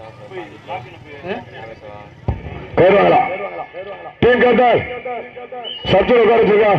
Team captain சத்து உட்கார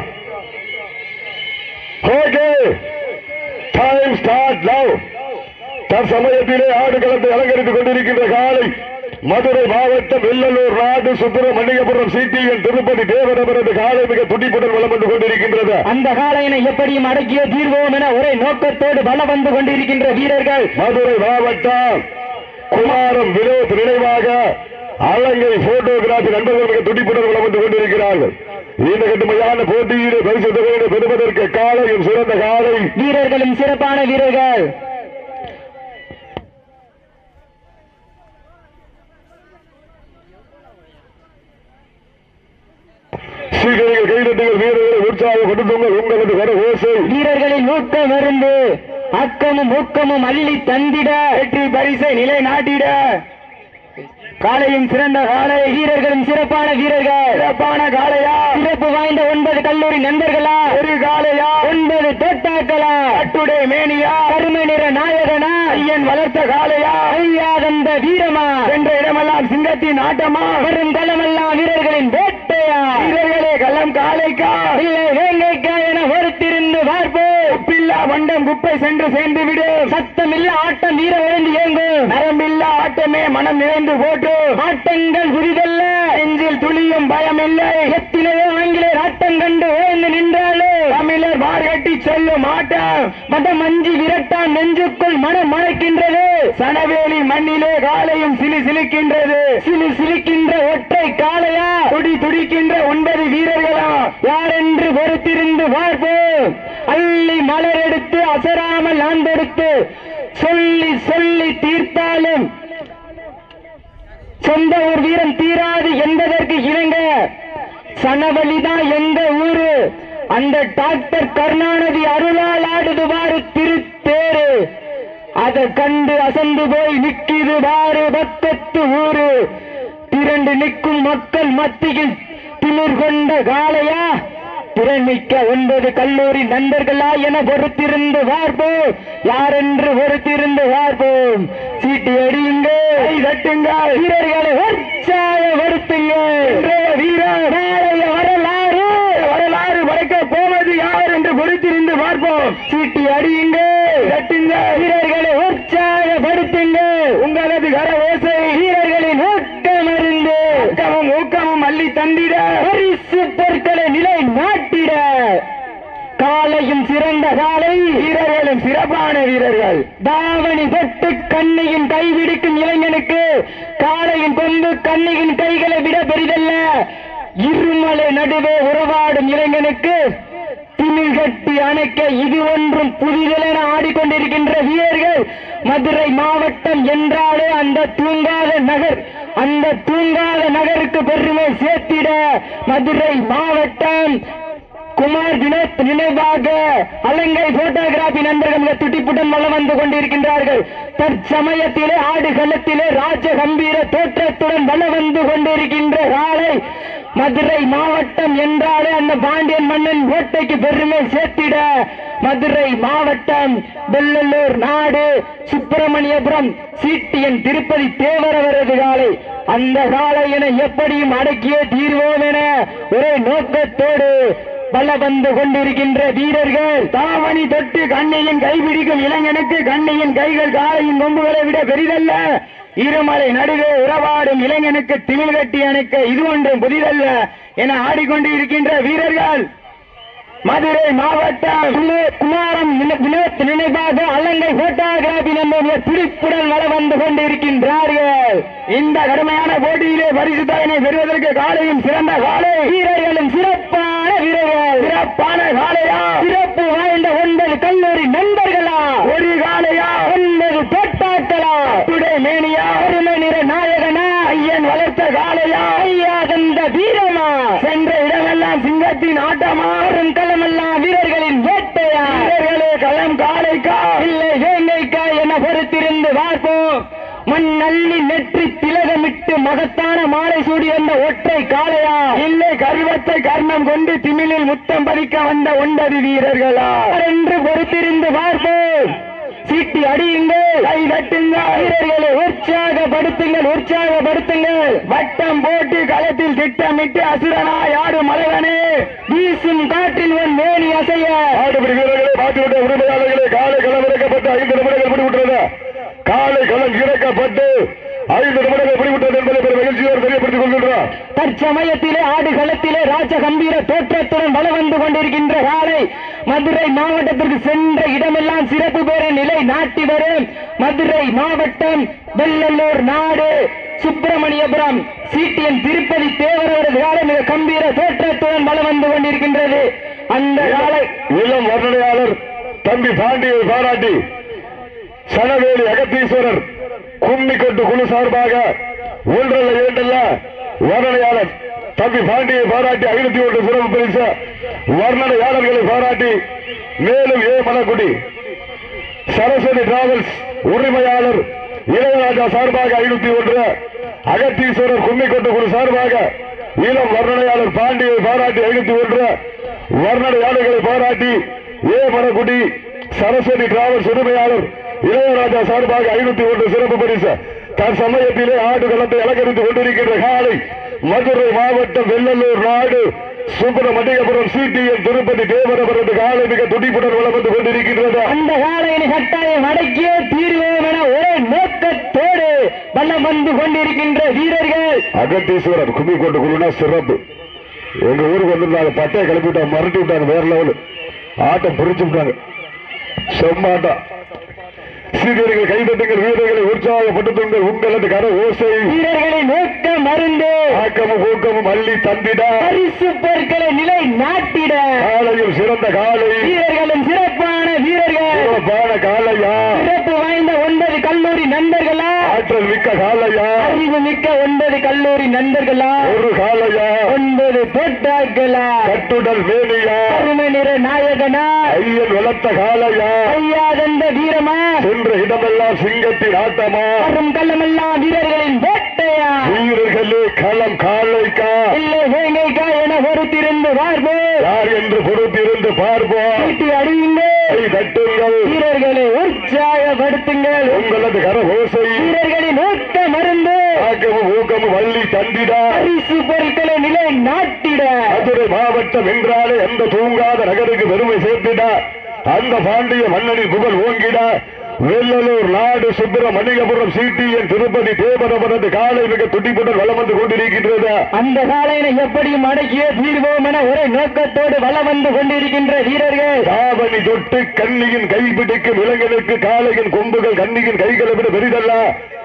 okay time start now. தற்சமயத்திலே ஆடுகளத்தை அலங்கரித்துக் கொண்டிருக்கின்ற காலை மதுரை மாவட்டம் வெள்ளலூர் நாடு சுப்பிரமணியபுரம் சிடிஎன் திருப்பதி தேவரவரது காலை மிக துடிப்புடன் வளம் வந்து கொண்டிருக்கின்றது. அந்த காலையினை எப்படியும் அடக்கிய தீர்வோம் என ஒரே நோக்கத்தோடு வளம் வந்து கொண்டிருக்கின்ற வீரர்கள் மதுரை மாவட்டம் குமாரம் வினோத் நினைவாக அலங்கை போட்டோகிராபி நண்பர்கள் மிக துடிப்புடன் வளம் வந்து கொண்டிருக்கிறார்கள். இந்த கடுமையான போட்டியிலே பரிசு தொகையை பெறுவதற்கு காலையும் சிறந்த காலை வீரர்களும் சிறப்பான வீரர்கள். கைதட்டுங்கள், வீரர்களை உற்சாகப்படுத்துங்கள். உங்களது வர ஓசை வீரர்களின் ஊக்கம் இருந்து அக்கமும் ஊக்கமும் அள்ளி தந்திட வெற்றி பரிசை நிலைநாட்டிட காலையும் சிறந்த காலை வீரர்களும் சிறப்பான வீரர்கள். சிறப்பான காலையா சிறப்பு வாய்ந்த 9 கல்லூரி நண்பர்களா ஒரு காலையா 9 தோட்டாக்களா அட்டுடை மேனியா கருமை நிற நாயகனா ஐயன் வளர்த்த காலையா ஐயா தந்த வீரமா என்ற இடமெல்லாம் சிங்கத்தின் ஆட்டமா வரும் களமெல்லாம் வீரர்களின் வேட்டையா வீரர்களே களம் காலைக்கா இல்லை வேங்கைக்கா என ஒருத்திருந்து பார்ப்போம். உப்பில்லா வண்டம் குப்பை சென்று சேர்ந்து விடும். சத்தமில்ல ஆட்டம் வீரம் எழுந்து இயங்கும். நரம்பில்லா ஆட்டமே மனம் நிறைந்து போட்டு ஆட்டங்கள் புரிதல்ல நெஞ்சில் துளியும் பயம் இல்லை. எத்தனையோ ஆங்கிலேயர் ஆட்டம் கண்டு ஓய்ந்து நின்றாலும் தமிழர் மார்கட்டி சொல்லும் ஆட்டம் மதம் அஞ்சி விரட்டான் நெஞ்சுக்குள் மனம் மணக்கின்றது. சனவேலி மண்ணிலே காலையும் சிலி சிலிக்கின்றது. சிலி சிலிக்கின்ற ஒற்றை காலையா துடி துடிக்கின்ற 9 வீரர்களா யார் என்று பொறுத்திருந்து பார்ப்போம். அள்ளி மலர் எடுத்து அசராமல் ஆண்டெடுத்து சொல்லி சொல்லி தீர்த்தாலும் சொந்த ஊர் வீரம் தீராது என்பதற்கு இணங்க சனவெளிதான் எந்த ஊரு அந்த டாக்டர் கருணாநிதி அருளால் ஆடுதுவாறு திருத்தேரு அதை கண்டு அசந்து போய் நிற்கிது வாறு பக்கத்து ஊரு திரண்டு நிற்கும் மக்கள் மத்தியில் திமிர் கொண்ட காலையா திறமிக்க 9 கல்லூரி நண்பர்களா என பொறுத்திருந்து பார்ப்போம். யாரென்று பொறுத்திருந்து பார்ப்போம். சீட்டி அடியுங்க, தட்டுங்க, வீரர்களை உற்சாகப்படுத்துங்க. வீரர் நாளைய வரலாறு வரலாறு படைக்க போவது யார் என்று பொறுத்திருந்து பார்ப்போம். சீட்டி அடியுங்க, தட்டுங்க, வீரர்களை உற்சாகப்படுத்துங்க. உங்களது கர ஓசை வீரர்களின் ஊக்கம் அறிந்து ஊக்கமும் ஊக்கமும் அள்ளி தந்திட பரிசு பொருட்களை நிலை நாட்டிட காலையும் சிறந்த காலை வீரர்களும் சிறப்பான வீரர்கள். தாவணி தொட்டு கண்ணியின் கைவிடுக்கும் இளைஞனுக்கு காலையின் கொண்டு கண்ணியின் கைகளை விட பெரிதல்ல. இருமலை நடுவே உறவாடும் இளைஞனுக்கு திமிழ் கட்டி அணைக்க இது ஒன்றும் புதிதென ஆடிக்கொண்டிருக்கின்ற வீரர்கள். மதுரை மாவட்டம் என்றாலே அந்த தூங்காத நகர். அந்த தூங்காத நகருக்கு பெருமை சேர்த்திட மதுரை மாவட்டம் குமார் வினோத் நினைவாக அலங்கை போட்டோகிராபி நண்பர்கள் துடிப்புடன் வளம் வந்து கொண்டிருக்கின்றார்கள். தற்சமயத்திலே ஆடுகளத்திலே ராஜ கம்பீர தோற்றத்துடன் வளம் வந்து கொண்டிருக்கின்ற காலை மதுரை மாவட்டம் என்றாலே அந்த பாண்டியன் மன்னன் ஓட்டைக்கு பெருமை சேர்த்திட மதுரை மாவட்டம் வெள்ளலூர் நாடு சுப்பிரமணியபுரம் சிடிஎன் திருப்பதி தேவரவரது காலை அந்த காலை என எப்படியும் அடக்கியே தீர்வோம் என ஒரே நோக்கத்தோடு பல வந்து கொண்டிருக்கின்ற வீரர்கள். தாவணி தொட்டு கண்ணியின் கைபிடிக்கும் இளைஞனுக்கு கண்ணியின் கைகள் காலையின் கொம்புகளை விட பெரிதல்ல. இருமலை நடுவே உறவாடும் இளைஞனுக்கு திமிழ் கட்டி அணைக்க இது ஒன்றும் புதிதல்ல என ஆடிக்கொண்டு இருக்கின்ற வீரர்கள். மதுரை மாவட்டம் குமாரம் வினோத் நினைவாக அலங்கை போட்டோகிராபி நம்முடைய துடிப்புடன் வளம் வந்து கொண்டிருக்கின்றார்கள். இந்த கடுமையான போட்டியிலே பரிசு தொகையினை பெறுவதற்கு காலையும் சிறந்த காலை வீரர்களும் சிறப்பான வீரர்கள். சிறப்பான காலையா சிறப்பு வாய்ந்த 9 கல்லூரி நண்பர்களா ஒரு காலையா 9 தோட்டாக்களா துடை மேனியா ஒருமை நிற நாயகனா ஐயன் வளர்த்த காலையா ஐயா தந்த வீரமா சென்ற இடமெல்லாம் சிங்கத்தின் ஆட்டமா வரும் களமெல்லாம் வீரர்களின் வேட்டையா வீரர்களே களம் காலைக்கா இல்லை வேங்கைக்கா என பொறுத்திருந்து பார்ப்போம். மண் அள்ளி நெற்றி திலகமிட்டு மகத்தான மாலை சூடி வந்த ஒற்றை காளையா இல்லை கருவத்தை கர்ணம் கொண்டு திமிழில் முத்தம் பதிக்க வந்த 9 வீரர்களா என்று பொறுத்திருந்து பார்ப்போம். சீட்டி அடியுங்கள், கை தட்டுங்கள், வீரர்களை உற்சாகப்படுத்துங்கள், உற்சாகப்படுத்துங்கள். வட்டம் போட்டு களத்தில் திட்டமிட்டு அசுரனாய் ஆடும் மலைவனே, வீசும் காற்றில் உன் மேனி அசைய. ஆடுபடி வீரர்களை மாற்றிவிட்ட உரிமையாளர்களே, காலை களம் இறக்கப்பட்டு 5 நிமிடங்கள் முடிவுற்றது. காலை களம் இறக்கப்பட்டு 5 நிமிடங்கள் முடிவுற்றது என்பதை பெரும் மகிழ்ச்சியோடு தெரியப்படுத்திக் கொள்கின்றார். தற்சமயத்திலே ஆடுகளத்திலே ராஜ கம்பீர தோற்றத்துடன் வலம் வந்து கொண்டிருக்கின்ற காலை மதுரை மாவட்டத்திற்கு சென்ற இடமெல்லாம் சிறப்பு பெற நிலை நாட்டி வரும் மதுரை மாவட்டம் வெள்ளலூர் நாடு சுப்பிரமணியபுரம் சிடிஎன் திருப்பதி தேவரவரது காலை மிக கம்பீர தோற்றத்துடன் வலம் வந்து கொண்டிருக்கின்றது. அந்த காலை இளம் வர்ணனையாளர் தம்பி பாண்டியை பாராட்டி சனவேலி அகத்தீஸ்வரர் கும்மிக்கொண்டு குழு சார்பாக 1 2 வர்ணனையாளர் தம்பி பாண்டியை பாராட்டி 501 சிறப்பு பரிசு வர்ணனையாளர்களை பாராட்டி மேலும் மலக்குடி சரஸ்வதி டிராவல்ஸ் உரிமையாளர் இளையராஜா சார்பாக 501 அகத்தீஸ்வரர் கும்மிக்கொண்டு குழு சார்பாக இளம் வர்ணனையாளர் பாண்டியை பாராட்டி 501 வர்ணனையாளர்களை பாராட்டி மலக்குடி சரஸ்வதி டிராவல்ஸ் உரிமையாளர் இளையராஜா சார்பாக 501 சிறப்பு பரிசு. தற்சமயத்திலே ஆடுகளத்தை அலங்கரித்துக் கொண்டிருக்கின்ற காலை மதுரை மாவட்டம் வெள்ளலூர் நாடு சுப்பிரமணியபுரம் சிடிஎன் திருப்பதி தேவரவரது காலை மிக துடிப்புடன் வலம் வந்து கொண்டிருக்கின்றது. அந்த காலையின் கட்டாயம் அடக்கியே தீர்வோம் என ஒரே நோக்கத்தோடு வலம் வந்து கொண்டிருக்கின்ற வீரர்கள். அகத்தீஸ்வரர் கும்மிக்கொண்டு குழுனா சிறப்பு. எங்க ஊருக்கு வந்திருந்தாங்க, பட்டையை கிளப்பி விட்டாங்க, மறட்டி விட்டாங்க, வேற லெவல் ஆட்டம் பிரிச்சு விட்டாங்க, செம்மாட்டம். சீனியர்கள் கைதட்டுங்கள், வீரர்களை உற்சாகப்படுத்துங்கள், உங்களது கர ஓசை வீரர்களின் நோக்க மருந்து ஆக்கமும் ஊக்கமும் அள்ளி தந்திட பரிசு பொருட்களை நிலை நாட்டிட காலையும் சிறந்த காலை வீரர்களும் சிறப்பான வீரர்கள் சிறப்பான காலையா சிறப்பு வாய்ந்த 9 கல்லூரி நண்பர்களா ஆற்றல் மிக்க காலையா அறிவு மிக்க 9 கல்லூரி நண்பர்களா ஒரு காலையா 9 தோட்டாக்களா கட்டுடல் வேணியா அருமை நிற நாயகனா ஐயன் வளர்த்த காலையா ஐயாதந்த வீரமா சென்ற இடமெல்லாம் சிங்கத்தின் ஆட்டமா வரும் களமெல்லாம் வீரர்களின் வேட்டையா வீரர்களே களம் காலைக்கா இல்லை வேங்கைக்கா என பொறுத்திருந்து பார்ப்போம் யார் என்று பொறுத்திருந்து பார்ப்போம். சீட்டி அடியுங்கள், கை தட்டுங்கள், வீரர்களை உற்சாகப்படுத்துங்கள், உங்களது கர ஓசை வீரர்களின் ஊக்க மருந்து ஆக்கமும் ஊக்கமும் வள்ளி தந்திட பரிசு பொருட்களை நிலை நாட்டிட மதுரை மாவட்டம் என்றாலே அந்த தூங்காத நகருக்கு பெருமை சேர்த்திட அந்த பாண்டிய மன்னனின் புகழ் ஓங்கிட வெள்ளலூர் நாடு சுப்பிரமணியபுரம் சிடிஎன் திருப்பதி தேவரவரது காலை மிக துடிப்புடன் வலம் வந்து கொண்டிருக்கின்றது. அந்த காலையினை எப்படியும் அடக்கியே தீர்வோம் என ஒரே நோக்கத்தோடு வலம் வந்து கொண்டிருக்கின்ற வீரர்கள். தாவணி தொட்டு கண்ணியின் கைப்பிடிக்கும் இளைஞனுக்கு காலையின் கொம்புகள் கண்ணியின் கைகளை விட பெரிதல்ல.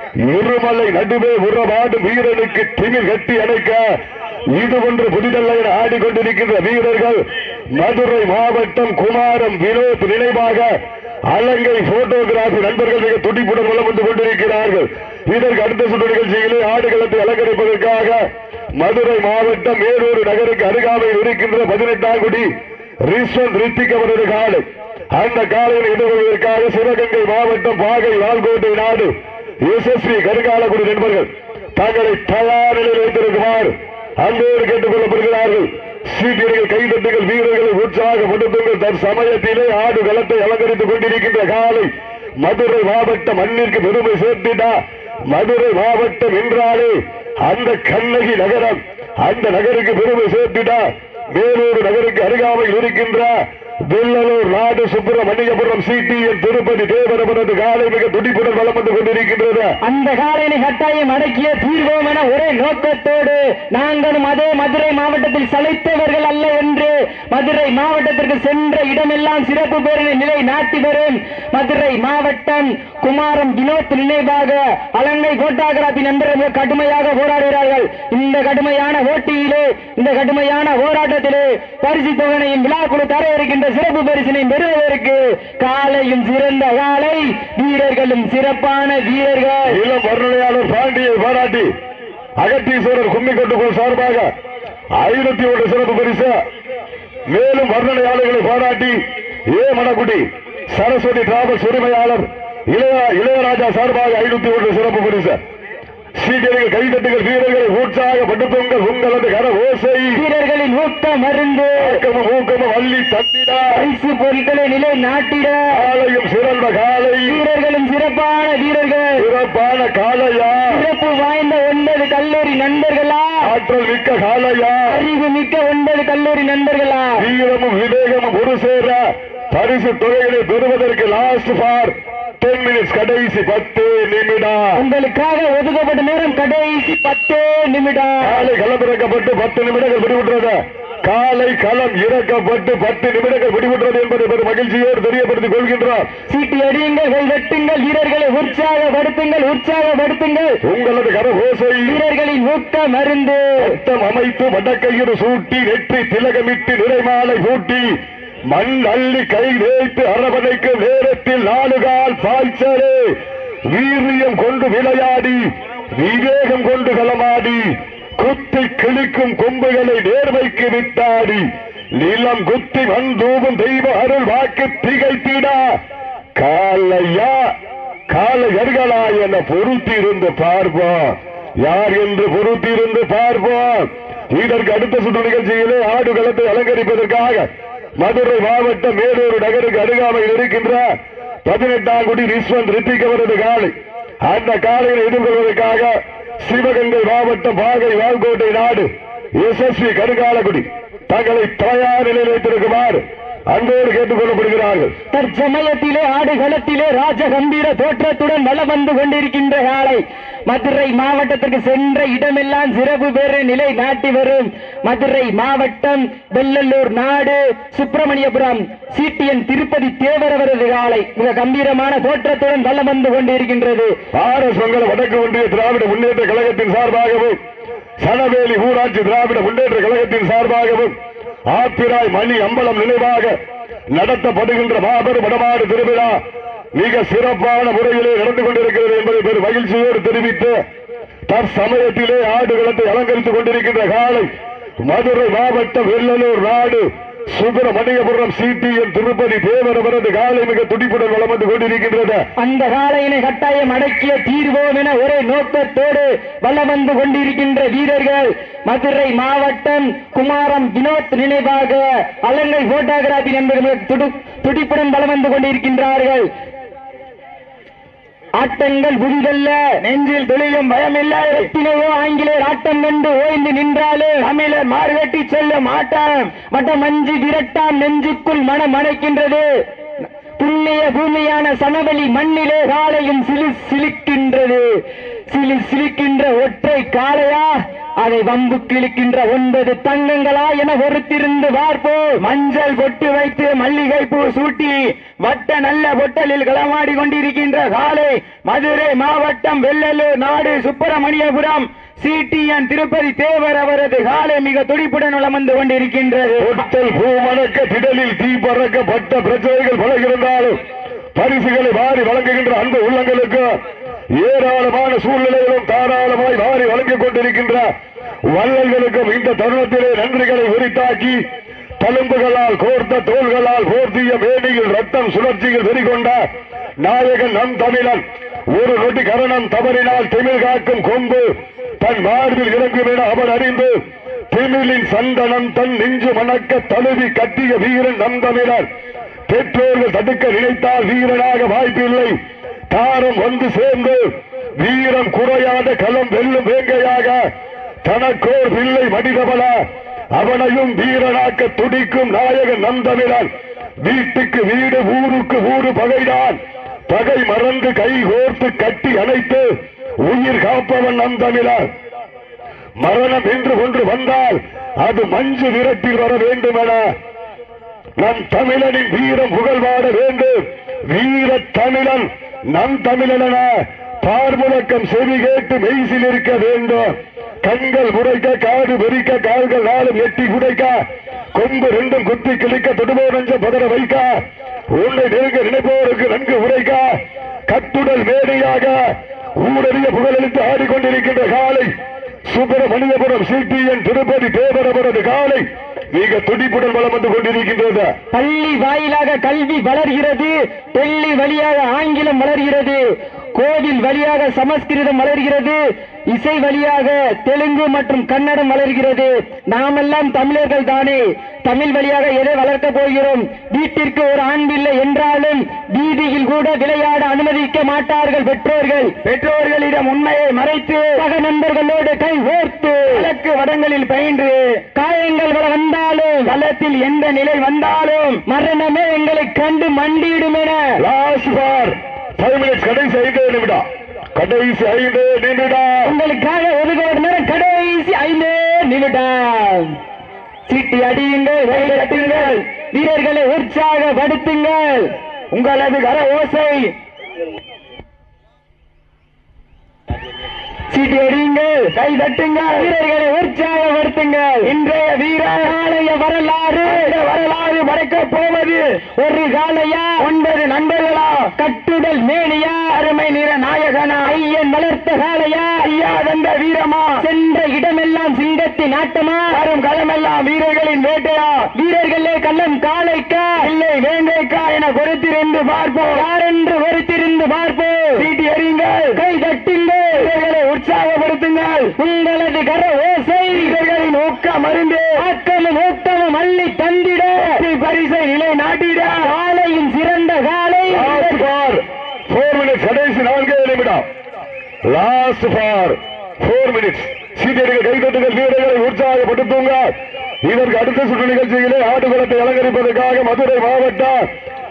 இருமலை நடுவே உறவாடும் வீரனுக்கு திமிர் கட்டி அணைக்க இது ஒன்று புதிதல்ல என ஆடிக்கொண்டிருக்கின்ற வீரர்கள் மதுரை மாவட்டம் குமாரம் வினோத் நினைவாக அலங்கை போட்டோகிராபி நண்பர்கள் மிக துடிப்புடன் வலம் வந்து கொண்டிருக்கிறார்கள். இதற்கு அடுத்த சுற்று நிகழ்ச்சியிலே ஆடுகளத்தை அலங்கரிப்பதற்காக மதுரை மாவட்டம் வேறொரு நகருக்கு அருகாமையில் இருக்கின்ற 18ஆம் குடி ரிஸ்வந்த் ரித்திக் அவரது காலை அந்த காலையில் எதிர்கொள்வதற்காக சிவகங்கை மாவட்டம் பாகை வால்கோட்டை நாடு எஸ்எஸ்பி கருகாலக்குடி நண்பர்கள் தங்களை தயார் நிலையில் வைத்திருக்குமாறு அங்கோடு கேட்டுக் கொள்ளப்படுகிறார்கள். சீட்டியர்கள் கைதட்டுகள், வீரர்களை உற்சாகப்படுத்துங்கள். தற்சமயத்திலே ஆடு களத்தை அலங்கரித்துக் கொண்டிருக்கின்ற காலை மதுரை மாவட்டம் மண்ணிற்கு பெருமை சேர்த்திடா. மதுரை மாவட்டம் என்றாலே அந்த கண்ணகி நகரம், அந்த நகருக்கு பெருமை சேர்த்திடா. வேலூர் நகருக்கு அருகாமையில் இருக்கின்ற வெள்ளலூர் நாடு சுப்பிரமணியபுரம் சிடிஎன் திருப்பதி தேவரவரது காலை மிக துடிப்புடன் வலம் வந்து கொண்டிருக்கின்றது. அந்த காலையினை கட்டாயம் அடக்கிய தீர்வோம் என ஒரே நோக்கத்தோடு நாங்களும் அதே மதுரை மாவட்டத்தில் சளைத்தவர்கள் அல்ல என்று மதுரை மாவட்டத்திற்கு சென்ற இடமெல்லாம் சிறப்பு பேரணி நிலை நாட்டி வரும் மதுரை மாவட்டம் குமாரம் வினோத் நினைவாக அலங்கை போட்டோகிராபி நண்பர்கள் கடுமையாக போராடுகிறார்கள். இந்த கடுமையான போட்டியிலே, இந்த கடுமையான போராட்டத்திலே பரிசு தொகையின் விழாக்குழு தர இருக்கின்ற சிறப்பு பரிசினை பெறுவதற்கு காலையும் சிறந்த காலை, வீரர்களும் சிறப்பான வீரர்கள். இளம் வர்ணனையாளர் பாண்டியை பாராட்டி அகத்தீஸ்வரர் கும்மிக்கொண்டு சார்பாக 501 சிறப்பு பரிசு. மேலும் வர்ணனையாளர்களை பாராட்டி மணக்குடி சரஸ்வதி டிராவல்ஸ் உரிமையாளர் இளையராஜா சார்பாக 501 சிறப்பு பரிசு. சீக்கிரங்கள் கைதட்டுங்கள், வீரர்களை உற்சாகப்படுத்துங்கள். உங்களது கர ஓசை வீரர்களின் ஊக்க மருந்து ஊக்கமும் அள்ளி தட்டிட பரிசு பொருட்களை நிலை நாட்டிட காலையும் சிறந்த காலை வீரர்களும் சிறப்பான வீரர்கள் சிறப்பான காலையா சிறப்பு வாய்ந்த 9 கல்லூரி நண்பர்களா ஆற்றல் மிக்க காலையா அறிவு மிக்க 9 கல்லூரி நண்பர்களா வீரமும் விவேகமும் ஒரு சேர பரிசு தொகைகளை பெறுவதற்கு லாஸ்ட் ஃபார் 10 minutes, கடைசி 10 நிமிடம். உங்களுக்காக ஒதுக்கப்பட்ட நேரம் கடைசி 10 நிமிடம். காலை களம் இறக்கப்பட்டு 10 நிமிடங்கள் முடிவுற்றது. காலை களம் இறக்கப்பட்டு 10 நிமிடங்கள் முடிவுற்றது என்பதை பெரும் மகிழ்ச்சியோடு தெரியப்படுத்திக் கொள்கின்றோம். சீட்டி அடியுங்கள், வெட்டுங்கள், வீரர்களை உற்சாகப்படுத்துங்கள். உங்களது கர ஓசை வீரர்களின் ஊக்க மருந்து ரத்தம் அமைத்து வடக்கையிறு சூட்டி நெற்றி திலகமிட்டு நிறைமாலை பூட்டி மண் அள்ளி கை வைத்து அரவணைக்கு நேரத்தில் 4 கால் பாய்ச்சலே வீரியம் கொண்டு விளையாடி விவேகம் கொண்டு களமாடி குத்தி கிழிக்கும் கொம்புகளை நேர்மைக்கு வித்தாடி நிலம் குத்தி மண் தூவும் தெய்வ அருள் வாக்கு திகைத்திட காலையா காலையர்களா என பொறுத்திருந்து பார்ப்போம். யார் என்று பொறுத்திருந்து பார்ப்போம். இதற்கு அடுத்த சுற்று நிகழ்ச்சியிலே ஆடுகளத்தை அலங்கரிப்பதற்காக மதுரை மாவட்டம் மேலூர் நகருக்கு அருகாமையில் இருக்கின்ற 18ஆம் குடி ரிஸ்வந்த் ரித்திக் அவரது காலை. அந்த காலையை எதிர்கொள்வதற்காக சிவகங்கை மாவட்டம் பாகை வால்கோட்டை நாடு எஸ்எஸ்வி கருங்காலக்குடி தங்களை தயார் நிலையில் வைத்திருக்குமாறு அன்போடு கேட்டுக் கொள்ளப்படுகிறார்கள். தற்சமயத்திலே ஆடுகளத்திலே ராஜகம்பீர தோற்றத்துடன் வலம் வந்து கொண்டிருக்கின்ற காலை மதுரை மாவட்டத்திற்கு சென்ற இடமெல்லாம் சிறப்பு பெற நிலை நாட்டி வரும் மதுரை மாவட்டம் வெள்ளலூர் நாடு சுப்பிரமணியபுரம் சிடிஎன் திருப்பதி தேவர் அவரது காலை மிக கம்பீரமான தோற்றத்துடன் வலம் வந்து கொண்டிருக்கின்றது. ஆர்எஸ் மங்கலம் வடக்கு ஒன்றிய திராவிட முன்னேற்ற கழகத்தின் சார்பாகவும் சனவேலி ஊராட்சி திராவிட முன்னேற்ற கழகத்தின் சார்பாகவும் ஆப்பிராய் மணி அம்பலம் நினைவாக நடத்தப்படுகின்ற மாபெரும் வடமாடு திருவிழா மிக சிறப்பான முறையிலே நடந்து கொண்டிருக்கிறது என்பதை பெரும் மகிழ்ச்சியோடு தெரிவித்து தற்சமயத்திலே ஆடுகளத்தை அலங்கரித்துக் கொண்டிருக்கின்ற காலை மதுரை மாவட்டம் வெள்ளலூர் நாடு சுப்பிரமணியபுரம் சிடிஎன் திருப்பதி தேவர் அவரது காலை மிக துடிப்புடன் வலம் வந்து கொண்டிருக்கின்றது. அந்த காலையினை கட்டாயம் அடக்கிய தீர்வோம் என ஒரே நோக்கத்தோடு வலம் வந்து கொண்டிருக்கின்ற வீரர்கள் மதுரை மாவட்டம் குமாரம் வினோத் நினைவாக அலங்கை போட்டோகிராபி நண்பர்கள் துடிப்புடன் வலம் வந்து கொண்டிருக்கின்றார்கள். ஆட்டங்கள் புதிதல்ல, நெஞ்சில் துளியும் பயமில்ல. எத்தனையோ ஆங்கிலேயர் ஆட்டம் கண்டு ஓய்ந்து நின்றாலும் தமிழர் மார்கட்டி செல்லும் ஆட்டம் மட்டம் மஞ்சு விரட்டாம் நெஞ்சுக்குள் மனம் அணைக்கின்றது. புண்ணிய பூமியான சனவெளி மண்ணிலே காலையும் சிலிக்கின்றது. சிலிக்கின்ற ஒற்றை காளையா, அதை வம்புக்கு இழுக்கின்ற 9 தங்கங்களா என பொறுத்திருந்து பார்ப்போம். மஞ்சள் பொட்டு வைத்து மல்லிகை பூ சூட்டி வட்ட நல்ல பொட்டலில் களமாடி கொண்டிருக்கின்ற காலை மதுரை மாவட்டம் வெள்ளலூர் நாடு சுப்பிரமணியபுரம் சிடிஎன் திருப்பதி தேவர் அவரது காலை மிக துடிப்புடன் வலம் வந்து கொண்டிருக்கின்றது. ஒட்டல் பூமணக்க திடலில் தீ பறக்கப்பட்ட பிரச்சனைகள் பல இருந்தாலும் பரிசுகளை வாரி வழங்குகின்ற அன்பு உள்ளங்களுக்கு ஏராளமான சூழ்நிலைகளும் தாராளமாய் வாரி வழங்கிக் கொண்டிருக்கின்ற வள்ளல்களுக்கும் இந்த தருணத்திலே நன்றிகளை உரித்தாக்கி தழும்புகளால் கோர்த்த தோள்களால் போர்த்திய மேனியில் ரத்தம் சுழற்சியில் வெறிகொண்ட நாயகன் நம் தமிழன் ஒரு நொடி கரணம் தவறினால் திமிழ் காக்கும் கொம்பு தன் மார்பில் இறங்கும் என அவன் அறிந்து திமிழின் சந்தனம் தன் நெஞ்சு மணக்க தழுவி கட்டிய வீரன் நம் தமிழன். பெற்றோர்கள் தடுக்க நினைத்தால் வீரனாக வாய்ப்பில்லை. தாரம் வந்து சேர்ந்து வீரம் குறையாத களம் வெல்லும் வேங்கையாக தனக்கோர் பிள்ளை மடிதவள அவனையும் வீரனாக்க துடிக்கும் நாயகன் நம் தமிழன். வீட்டுக்கு வீடு ஊருக்கு ஊரு பகைதான் பகை மறந்து கை கோர்த்து கட்டி அணைத்து உயிர் காப்பவன் நம் தமிழன். மரணம் என்று ஒன்று வந்தால் அது மஞ்சு விரட்டில் வர வேண்டும் என நம் தமிழனின் வீரம் புகழ்வாட வேண்டும். வீர தமிழன் நம் தமிழன பார்முழக்கம் செவி கேட்டு மெய்சில் இருக்க வேண்டும். கண்கள் உடைக்க காடு வெறிக்க கால்கள் நாளும் எட்டி உடைக்க கொம்பு 2 குத்தி கிளிக்க தொடுபோ நெஞ்சம் பதற வைக்க உன்னை நெருங்க நினைப்போருக்கு நன்கு உரைக்க கட்டுடல் மேடையாக ஊரறிய புகழளித்து ஆடிக்கொண்டிருக்கின்ற காலை சுப்பிரமணியபுரம் சிடிஎன் திருப்பதி தேவர் அவரது காலை மிக துடிப்புடன் வளம் வந்து கொண்டிருக்கின்றது. பள்ளி வாயிலாக கல்வி வளர்கிறது, டெல்லி வழியாக ஆங்கிலம் வளர்கிறது, கோவில் வழியாக சமஸ்கிருதம் வளர்கிறது, இசை வழியாக தெலுங்கு மற்றும் கன்னடம் வளர்கிறது. நாமெல்லாம் தமிழர்கள் தானே, தமிழ் வழியாக எதை வளர்க்க போகிறோம்? வீட்டிற்கு ஒரு ஆண் பிள்ளை என்றாலும் வீதியில் கூட விளையாட அனுமதிக்க மாட்டார்கள் பெற்றோர்கள். பெற்றோர்களிடம் உண்மையை மறைத்து சக நண்பர்களோடு கை ஓர்த்து வழக்கு வடங்களில் பயின்று காயங்கள் வந்தாலும் களத்தில் எந்த நிலை வந்தாலும் மரணமே எங்களை கண்டு மண்டியிடும் என லாஸ்ட் ஃபார் 5 minutes. கடைசி 5 நிமிடம். கடைசி 5 நிமிடம் உங்களுக்காக ஒதுக்கப்பட்ட நேரம் கடைசி 5 நிமிடம். சீட்டி அடியுங்கள், கைதட்டுங்கள், வீரர்களை உற்சாகப்படுத்துங்கள். உங்களது கர ஓசை சீட்டி அடியுங்கள், கை தட்டுங்கள், வீரர்களை உற்சாகப்படுத்துங்கள். இன்றைய வீரர் நாளைய வரலாறு படைக்கப் போவது ஒரு காலையா, 9 நண்பர்களா, கட்டுடல் மேனியா, அருமை நிற நாயகனா, ஐயன் வளர்த்த காலையா, ஐயா வந்த வீரமா, சென்ற இடமெல்லாம் சிங்கத்தின் ஆட்டமா, வரும் களமெல்லாம் வீரர்களின் வேட்டையா, வீரர்களே கள்ளம் காளைக்கா இல்லை வேங்கைக்கா என பொறுத்திருந்து பார்ப்போம். யாரென்று பொறுத்திருந்து பார்ப்போம். சீட்டி எறியுங்கள், கை தட்டுங்கள், வீரர்களை உற்சாகப்படுத்துங்கள். உங்களது கர ஓசை வீரர்களின் ஊக்கம் மருந்து ஆக்கமும் ஊக்கமும் அள்ளி தந்திட பரிசை நிலை நாட்டிட காலையும் சிறந்த காலை. 4 minutes. கடைசி 4 நிமிடம். Last for 4 minutes. சீட்டியடிகள், கைதட்டுகள், வீரர்களை உற்சாகப்படுத்துங்க. இதற்கு அடுத்த சுற்று நிகழ்ச்சியிலே ஆடுகளத்தை அலங்கரிப்பதற்காக மதுரை மாவட்டம்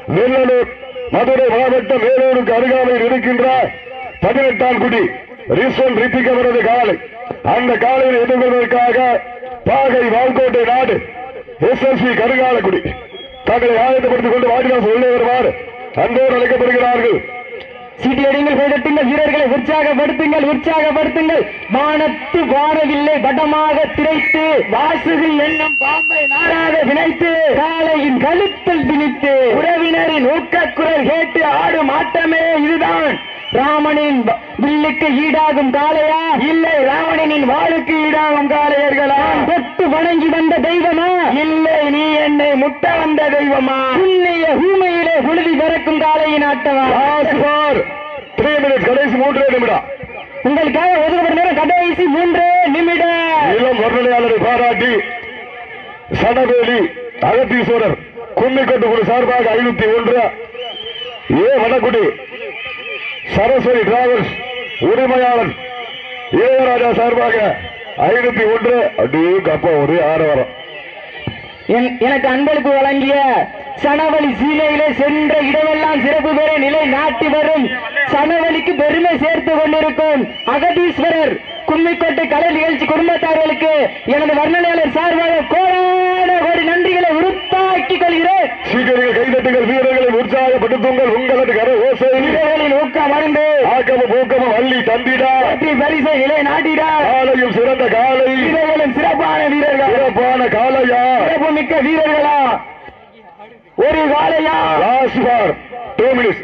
வேலூருக்கு அருகாமையில் இருக்கின்ற 18ஆம் குடி ரிஸ்வன் ரித்திக் அவரது காலை. அந்த காலையில் எதிர்கொள்வதற்காக பாகை வால்கோட்டை நாடு SSV கருகாலக்குடி தங்களை ஆயத்தப்படுத்திக் கொண்டு வாடிவாசல் உள்ளே வருவார் அன்போடு அழைக்கப்படுகிறார்கள். சீட்டியடிங்கள், கைதட்டுங்கள், வீரர்களை உற்சாகப்படுத்துங்கள். வானத்து வானவில்லை வடமாக திரைத்து வாசுகி என்னும் பாம்பை நாடாக வினைத்து காலையின் கழுத்தில் திணித்து உறவினரின் ஊக்கக்குரல் கேட்டு ஆடும் ஆட்டமே இதுதான். ராமனின் வில்லுக்கு ஈடாகும் காளையா, இல்லை ராவணனின் வாளுக்கு ஈடாகும் காளையர்களா? தொட்டு வணங்கி வந்த தெய்வமா, இல்லை நீ என்னை முட்ட வந்த தெய்வமா? புண்ணிய ஊமையிலே புழுதி பறக்கும் காளையின் ஆட்டமா? 3 minutes. கடைசி 3 நிமிடம். உங்களுக்காக ஒதுக்கப்பட்ட நேரம் கடைசி 3 நிமிடம். இளம் வர்ணனையாளரை பாராட்டி சனவேலி அகத்தீஸ்வரர் கும்மிக்கட்டு குழு சார்பாக 501 ஏ வடக்குடி சரஸ்வதி டிராவல்ஸ் உரிமையாளர் ஏராஜா சார்பாக 501. அப்பா ஒரே ஆரவாரம். எனக்கு அன்பளிப்பு வழங்கிய சனவழி சீமையிலே சென்ற இடமெல்லாம் சிறப்பு பெற நிலை நாட்டி வரும் சனவழிக்கு பெருமை சேர்த்து கொண்டிருக்கும் அகதீஸ்வரர் கும்மிக்கோட்டை கலை நிகழ்ச்சி குடும்பத்தார்களுக்கு எனது வர்ணனையாளர் சார்பாக கோடி நன்றிகளை உறுத்தாக்கிக் கொள்கிறேன். சீக்கிரம் கைதட்டுங்கள், வீரர்களை உற்சாகப்படுத்துங்கள். உங்களது கர ஓசை வீரர்களின் ஊக்கம் அறிந்து ஆக்கமும் ஊக்கமும் அள்ளி தந்திடா பரிசை நிலை நாட்டிடா. காலையும் சிறந்த காலை, வீரர்களும் சிறப்பான வீரர்கள், சிறப்பான காலையா, சிறப்பு மிக்க வீரர்களா, ஒரு காலையா. Last for 2 minutes.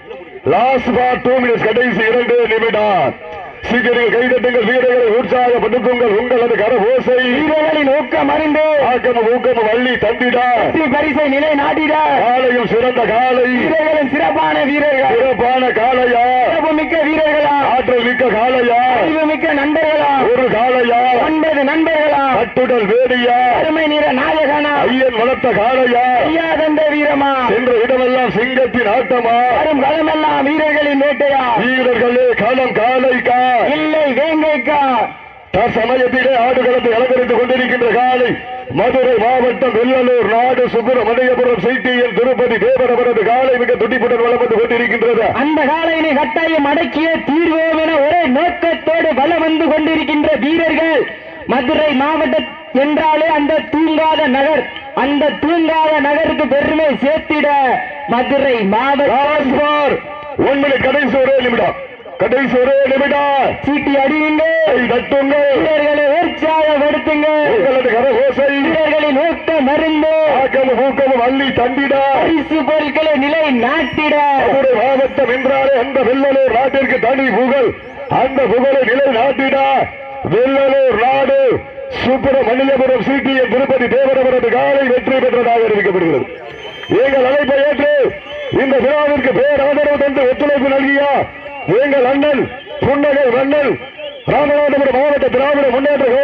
கடைசி 2 நிமிடம். சீக்கிரம் கைதட்டுங்கள், வீரர்களை உற்சாகப்படுத்துங்கள். உங்களது கர ஓசை வீரர்களின் ஊக்கம் அறிந்து ஆக்கமும் ஊக்கமும் அள்ளி தந்திடா பரிசை நிலை நாட்டிட. காலையும் சிறந்த காலை, வீரர்களும் சிறப்பான வீரர்கள், சிறப்பான காலையா, சிறப்பு மிக்க வீரர்களா, ஆற்றல் மிக்க காலையா, அறிவு மிக்க நண்பர்களா, ஒரு காலையா, 9 நண்பர்களா, கட்டுடல் வேடியா, அருமை நிற நாயகனா, ஐயன் வளர்த்த காலையா, ஐயா தந்த வீரமா, சென்ற இடமெல்லாம் சிங்கத்தின் ஆட்டமா, வரும் களமெல்லாம் வீரர்களின் வேட்டையா, வீரர்களே களம் காலைக்கா இல்லை வேங்கைக்கா. தற்சமயத்திலே ஆடுகளத்தை அலங்கரித்துக் கொண்டிருக்கின்ற காலை மதுரை மாவட்டம் வெள்ளலூர் நாடு சுப்பிரமணியபுரம் சிடிஎன் திருப்பதி தேவர் அவரது காலை மிக துடிப்புடன் வலம் வந்து கொண்டிருக்கின்றது. அந்த காலையினை கட்டாயம் அடக்கிய தீர்வோம் என ஒரே நோக்கத்தோடு வலம் வந்து கொண்டிருக்கின்ற வீரர்கள் மதுரை மாவட்டம் என்றாலே அந்த தூங்காத நகர், அந்த தூங்காத நகருக்கு பெருமை சேர்த்திட மதுரை மாவட்டம். 1 minute. கடைசி 1 நிமிடம். சீட்டி அடியுங்கள், தட்டுங்கள், வீரர்களை உற்சாகப்படுத்துங்கள். உங்களது கர ஓசை வீரர்களின் ஊக்கம் மருந்து ஆக்கமும் ஊக்கமும் அள்ளி தந்திட பரிசு பொருட்களை நிலை நாட்டிட. மதுரை மாவட்டம் என்றாலே அந்த வெள்ளலூர் நாட்டிற்கு தனி புகழ். அந்த புகழை நிலை நாட்டிட வெள்ளலூர் நாடு சுப்பிரமணியபுரம் சிடிஎன் திருப்பதி தேவரவரது காலை வெற்றி பெற்றதாக அறிவிக்கப்படுகிறது. எங்கள் அழைப்பை ஏற்று இந்த விழாவிற்கு பேராதரவு தந்து ஒத்துழைப்பு நல்கிய எங்கள் அண்ணன் புன்னகை மன்னன் ராமநாதபுரம் மாவட்ட திராவிட முன்னேற்ற